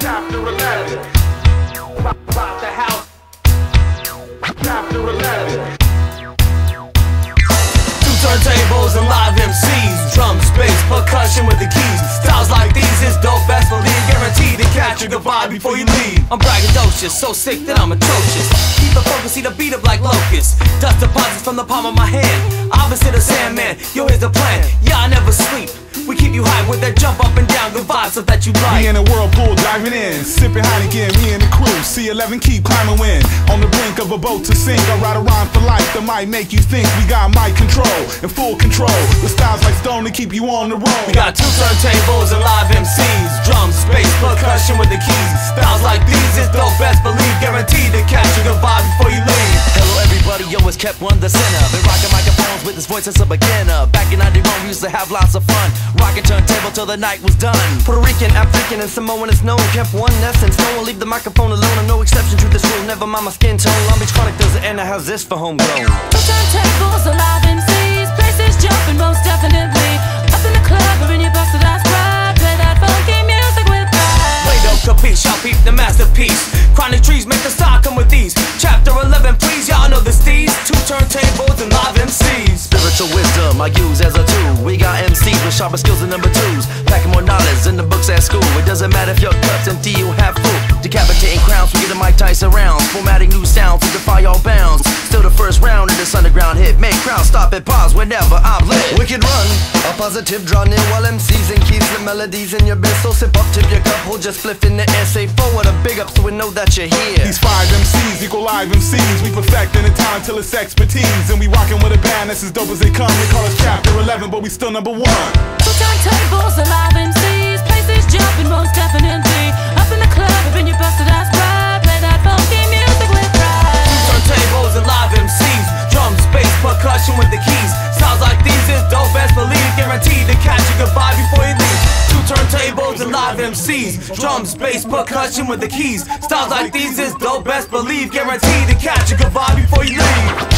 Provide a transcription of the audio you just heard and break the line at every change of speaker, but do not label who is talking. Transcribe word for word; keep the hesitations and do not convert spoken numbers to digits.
Chapter eleven. Rock the house. Chapter eleven.
Two turntables and live M Cs, drums, bass, percussion with the keys. Styles like these is dope, best believe. Guaranteed to catch a good vibe before you leave. I'm braggadocious, so sick that I'm atrocious. Keep the focus, see the beat up like locusts. Dust deposits from the palm of my hand. Opposite of Sandman, yo, here's the plan. Yeah, I never sleep. We keep you hype with that jump up and down, good vibes so that you like.
Me in a whirlpool diving in, sipping Heineken, me and the crew. C eleven keep climbing wind, on the brink of a boat to sink. I ride a rhyme for life that might make you think we got mic control and full control. The styles like stone to keep you on the road.
We got two turntables and live M Cs, drums, bass, percussion with the keys. Styles like these is dope, best believe. Guaranteed to catch a good vibe before you leave.
Hello everybody, yo, it's kept one the center. Been rocking microphones with this voice as a beginner. Back in ninety-one we used to have lots of fun, rocking turntable till the night was done.
Puerto Rican, African, and Samoan is known. Kept one essence, no one leave the microphone alone. I'm no exception to this rule, never mind my skin tone. Long Beach Chronic does it, and how's this for homegrown?
Two turntables, a live M Cs, places jumping most definitely. Up in the club or in your busted ass ride, play that funky music with pride.
Wait up, capiche, y'all peep the masterpiece. Chronic trees make the style come with these. Chapter eleven, please, y'all know the steez. Two turntables and live M Cs.
Spiritual wisdom I use as a tool. We got M Cs with sharper skills than number twos, packing more knowledge than the books at school. It doesn't matter if your cup's empty, you have full. Decapitating crowns, we get the Mike Tyson rounds. Formatting new sounds to defy all bounds. Still the first round of this underground hit. Make crowds stop and pause whenever I'm lit.
Wicked run, a positive draw near while M Cs and keys the melodies in your bed. So sip up, tip your cup, hold just flip in the air. Say forward a big up so we know that you're here.
These five M Cs equal live M Cs. We perfecting the talent till it's expertise. And we rocking with a band that's as dope as they come. They call us Chapter eleven, but we still number one.
Two turntables, a live M Cs, places jumping most definitely. Up in the club or in your busted ass ride, play that funky music with pride.
Two turntables and live M Cs, drums, bass, percussion with the keys. Styles like these is dope, best believe. Guaranteed to catch a good vibe before you leave. Two turntables and live M Cs, drums, bass, percussion with the keys. Styles like these is dope, best believe. Guaranteed to catch a good vibe before you leave.